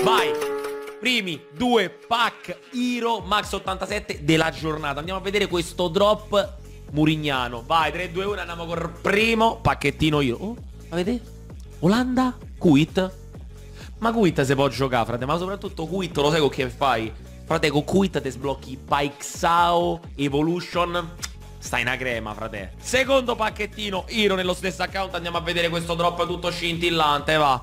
Vai. Primi due pack Hero Max 87 della giornata. Andiamo a vedere questo drop murignano. Vai, 3, 2, 1, andiamo col primo pacchettino Hero. Oh, la vedete? Olanda, Kuwait. Ma Kuwait si può giocare, frate. Ma soprattutto Kuwait, lo sai con che fai? Frate, con Kuwait ti sblocchi Paixao Evolution. Stai una crema, frate. Secondo pacchettino Hero nello stesso account. Andiamo a vedere questo drop tutto scintillante, va.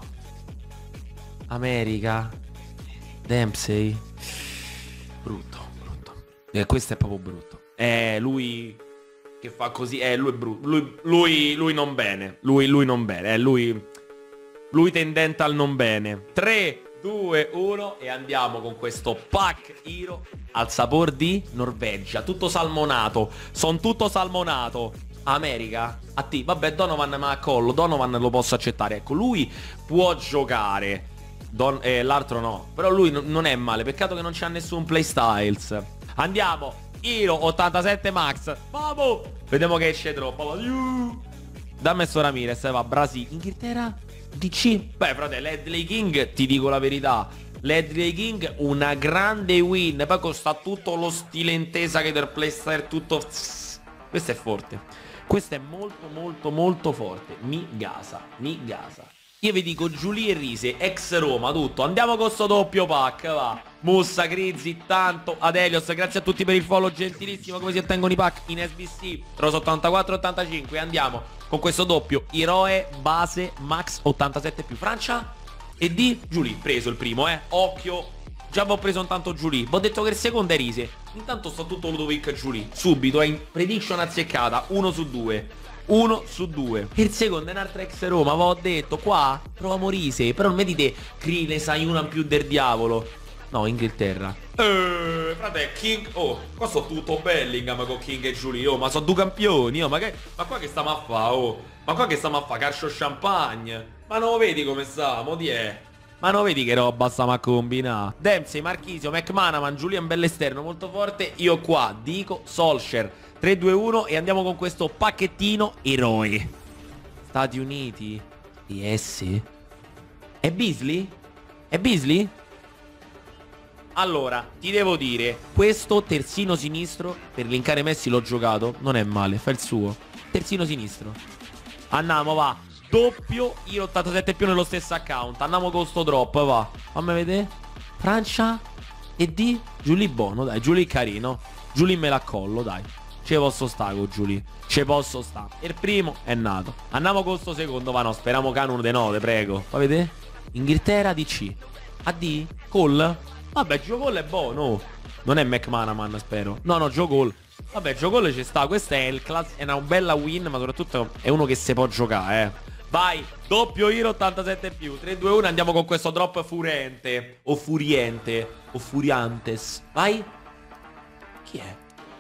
America Dempsey. Brutto, brutto. Questo è proprio brutto. Lui che fa così. Lui è brutto. Lui non bene. Lui non bene. Lui tendente al non bene. 3, 2, 1 e andiamo con questo pack Hero al sapore di Norvegia. Tutto salmonato. Sono tutto salmonato. America a te. Vabbè, Donovan ma a collo. Donovan lo posso accettare. Ecco, lui può giocare. L'altro no. Però lui non è male. Peccato che non c'ha nessun playstyles. Andiamo. Hero 87 Max. Vamo. Vediamo che esce troppo. Dammi sto Ramirez. Va. Brasile. Inghilterra. DC. Beh, frate, Ledley King, ti dico la verità. Ledley King, una grande win. Poi costa tutto lo stile intesa che del playstyle. Tutto. Questo è forte. Questo è molto molto molto forte. Mi gasa. Mi gasa. Io vi dico Giulie e Rise, ex Roma, tutto. Andiamo con sto doppio pack, va. Mussa, Grizzi, tanto, Adelios, grazie a tutti per il follow, gentilissimo. Come si ottengono i pack in SBC, Rosa 84 85. Andiamo con questo doppio eroe base Max 87 più Francia e di Giulie. Preso il primo, occhio. Già avevo preso intanto Giulie. Vi ho detto che il secondo è Rise. Intanto sto tutto Ludovic Giulie. Subito, è in prediction azzeccata, 1 su 2. 1 su 2. Il secondo è un'altra ex Roma. Vi ho detto qua proviamo Rise. Però non mi dite Crine sai una in più del diavolo. No, Inghilterra. Frate, King. Oh, qua sono tutto Bellingham con King e Giulie. Oh, ma sono due campioni. Oh, ma qua che stiamo a fa? Oh, ma qua che stiamo a fa? Calcio champagne. Ma non lo vedi come sta? Mo di è. Ma non vedi che roba stiamo a combinare? Dempsey, Marchisio, McManaman, Julian Bellesterno molto forte. Io qua dico Solskjaer. 3, 2, 1 e andiamo con questo pacchettino eroi. Stati Uniti. Yes. È Beasley? È Beasley? Allora, ti devo dire, questo terzino sinistro per linkare Messi l'ho giocato. Non è male, fa il suo. Terzino sinistro. Andiamo, va. Doppio Hero 87 più nello stesso account. Andiamo con sto drop, va. Fammi vedere. Francia e di Giulie Bono, dai. Giulie carino. Giulie me la collo, dai. Ce posso sta con Giulie. Ce posso sta. Il primo è nato. Andiamo con sto secondo, va no. Speriamo Canone de 9, prego. Fa vedere. Inghilterra DC. AD? Cole? Vabbè, Joe Cole è buono. Non è McManaman, spero. No, Joe Cole. Vabbè, Joe Cole ci sta. Questa è è una bella win, ma soprattutto è uno che si può giocare, Vai, doppio Hero 87 più. 3, 2, 1, andiamo con questo drop furente. O furiente. O furiantes. Vai. Chi è?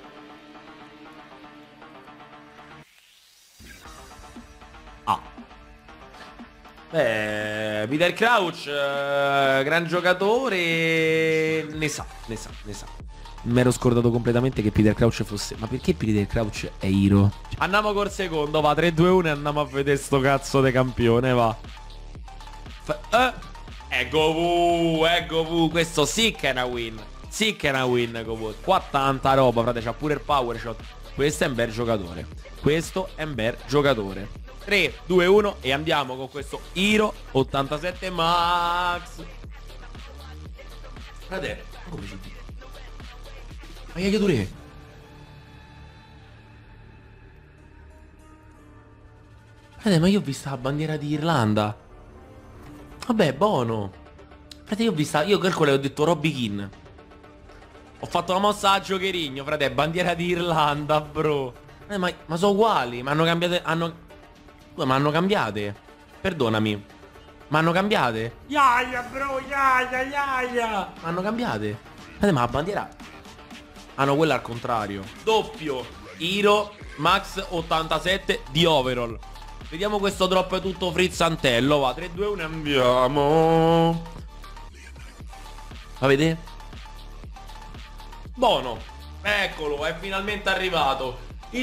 Peter Crouch, gran giocatore. Ne sa. Mi ero scordato completamente che Peter Crouch fosse. Ma perché Peter Crouch è Hero? Andiamo col secondo, va. 3, 2, 1 e andiamo a vedere sto cazzo di campione, va. Ecco questo sì che è una win. Sì che è una win, qua tanta roba, frate, c'ha pure il power shot. Questo è un bel giocatore. 3, 2, 1 e andiamo con questo Hero 87 Max. Frate, come si dice? Ma che dure? Frate, ma io ho visto la bandiera di Irlanda. Vabbè, buono. Frate, io ho visto. Io calcolo e ho detto Robbie Keane. Ho fatto la mossa a Giocherigno, frate, bandiera di Irlanda, bro. Ma sono uguali, ma hanno cambiate. Ma hanno cambiate. Perdonami. Ma hanno cambiate. Iaia, bro, iaia. Ma hanno cambiate. Ma la bandiera. Hanno quella al contrario. Doppio Hero Max 87 di overall. Vediamo questo drop tutto frizzantello. Va, 3, 2, 1 andiamo. La vede? Buono. Eccolo, è finalmente arrivato. I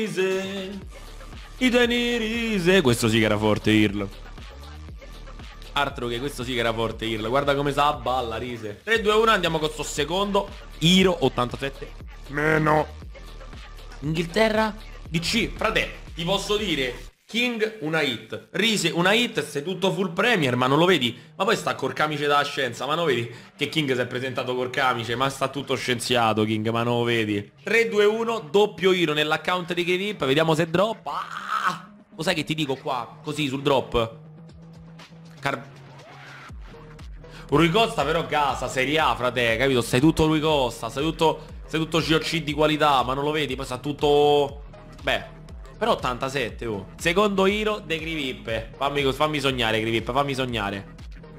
Tenirise. Questo sì che era forte, Irl. Altro che questo sì che era forte Irl. Guarda come sa balla, rise. 3, 2, 1, andiamo con sto secondo. Iro 87. Meno. Inghilterra DC. Frate, ti posso dire, King una hit, Rise una hit, sei tutto full premier, ma non lo vedi? Ma poi sta col camice della scienza, ma non vedi che King si è presentato col camice? Ma sta tutto scienziato King, ma non lo vedi? 3, 2, 1, doppio Iro nell'account di KVIP, vediamo se drop. Lo sai che ti dico qua, così sul drop? Rui Costa però gasa, Serie A, frate, capito? Sei tutto Rui Costa, sei tutto COC di qualità, ma non lo vedi? Poi sta tutto... Beh... Però 87, oh. Secondo Hero de Grivip. Fammi sognare, Grivip, fammi sognare.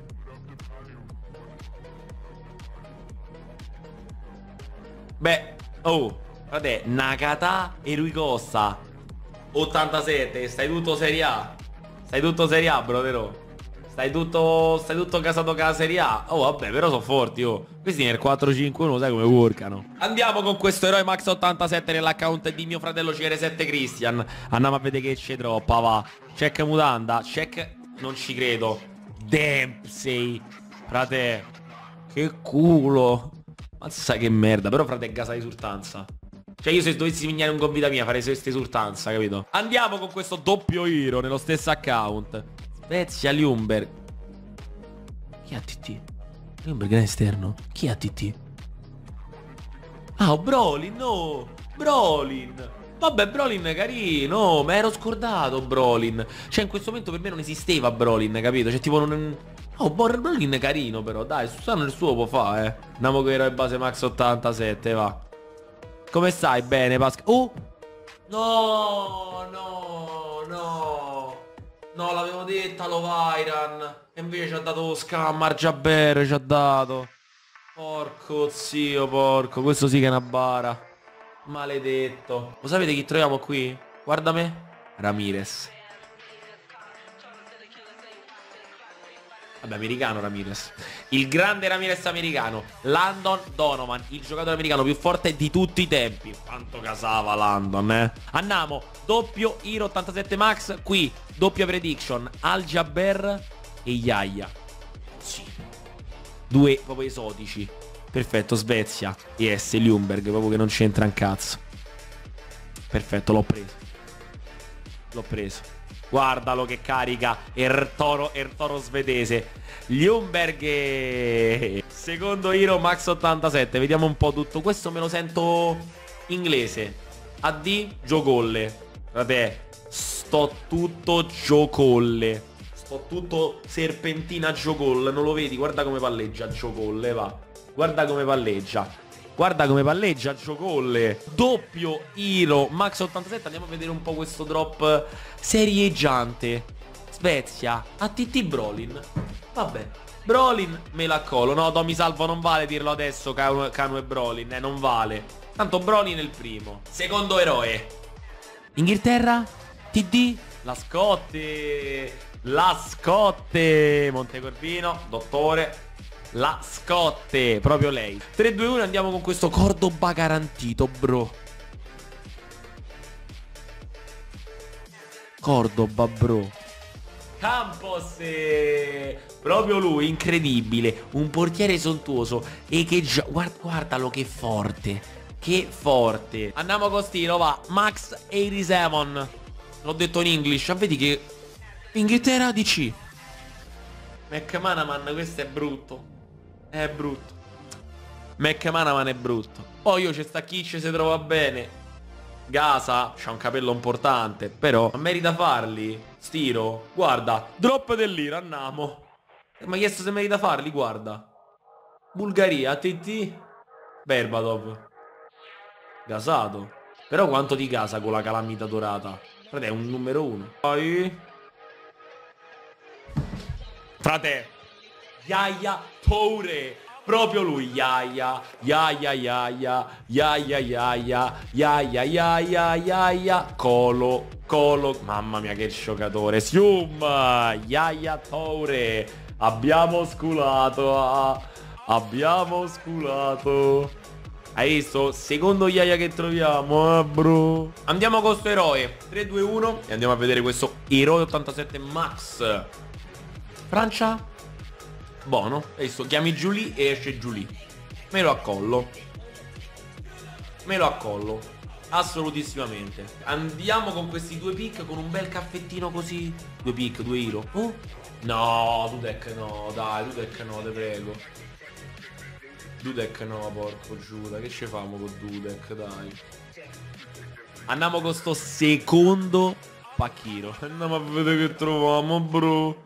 Beh, oh, frate, Nakata e Rui Costa 87, stai tutto Serie A. Stai tutto Serie A, brodero. Stai tutto casato con la Serie A. Oh, vabbè, però sono forti, oh. Questi nel 4-5-1 sai come workano. Andiamo con questo eroe Max 87 nell'account di mio fratello CR7 Christian. Andiamo a vedere che c'è troppa, va. Check mutanda, check... Non ci credo. Dempsey. Frate, che culo. Mazza che merda. Però frate è gasa di esultanza. Cioè io se dovessi vignare un gol vita mia farei questa esultanza, capito? Andiamo con questo doppio hero nello stesso account. Spezia Ljungberg. Chi ha TT? Ljungberg è esterno. Chi ha TT? Ah, Brolin, no. Brolin. Vabbè, Brolin è carino. Ma ero scordato Brolin. Cioè in questo momento per me non esisteva Brolin, capito? Cioè tipo non... Oh, Brolin è carino però. Dai, Susano il suo può fare, Andiamo con eroe base Max 87, va. Come stai? Bene, Pascal? Oh! No, no, no. No, l'avevo detta Lovairan. E invece ci ha dato lo Scammar Jabber, ci ha dato. Porco zio, porco. Questo sì che è una bara. Maledetto. Lo sapete chi troviamo qui? Guarda me. Ramirez. Vabbè, americano Ramirez. Il grande Ramirez americano. Landon Donovan, il giocatore americano più forte di tutti i tempi. Quanto casava Landon, Andiamo, doppio Hero 87 Max. Qui, doppia prediction, Al Jabber e Yaya. Sì. Due proprio esotici. Perfetto, Svezia. Yes, Ljungberg, proprio che non c'entra un cazzo. Perfetto, l'ho preso. L'ho preso. Guardalo che carica Ertoro svedese. Ljungberg. Secondo Hero Max 87. Vediamo un po' tutto. Questo me lo sento inglese. AD Giocolle. Vabbè, sto tutto Giocolle. Sto tutto serpentina Giocolle. Non lo vedi? Guarda come palleggia Giocolle, va. Guarda come palleggia. Guarda come palleggia Giocolle. Doppio Hero Max 87. Andiamo a vedere un po' questo drop serieggiante. Svezia ATT Brolin. Vabbè, Brolin me la colo. No, Tommy Salvo non vale dirlo adesso. Canu e Brolin, non vale. Tanto Brolin è il primo. Secondo eroe Inghilterra TD La Scotte. La Scotte Montecorvino, dottore. La Scotte, proprio lei. 3, 2, 1, andiamo con questo Cordoba garantito, bro. Cordoba, bro. Campos, proprio lui, incredibile. Un portiere sontuoso. E che già... Guardalo che forte. Che forte. Andiamo con stilo, va. Max 87. L'ho detto in English. Vedi che... Inghilterra DC. McManaman, questo è brutto. È brutto. McManaman è brutto. Poi io c'è sta chi ci si trova bene. Gasa c'ha un capello importante, però merita farli. Stiro, guarda, drop dell'ira, andiamo. Mi ha chiesto se merita farli, guarda. Bulgaria, TT Berbatov. Gasato. Però quanto ti gasa con la calamita dorata? Frate, è un numero 1. Poi frate, Yaya Toure. Proprio lui, Yaya, Yaya, Yaya, Yaya, Yaya, Yaya, Yaya, Yaya, Colo, mamma mia che giocatore, Sium, Yaya Toure, abbiamo sculato, hai visto? Secondo Yaya che troviamo, bro. Andiamo con questo eroe, 3, 2, 1 e andiamo a vedere questo eroe 87 Max. Francia? Buono. E sto chiami Giulie e esce Giulie. Me lo accollo. Me lo accollo. Assolutissimamente. Andiamo con questi 2 pick, con un bel caffettino così. 2 pick, 2 hero. Oh. No, Dudek no, dai, Dudek no, te prego. Dudek no, porco Giuda. Che ci famo con Dudek, dai. Andiamo con sto secondo pacchino. Andiamo a vedere che troviamo, bro.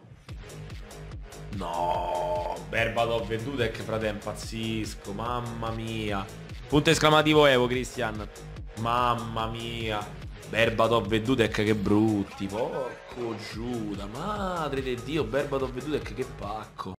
No, Berbatov e Dudek, frate, impazzisco. Mamma mia. Punto esclamativo Evo, Christian. Mamma mia. Berbatov e Dudek, che brutti. Porco Giuda. Madre di Dio, Berbatov e Dudek, che pacco.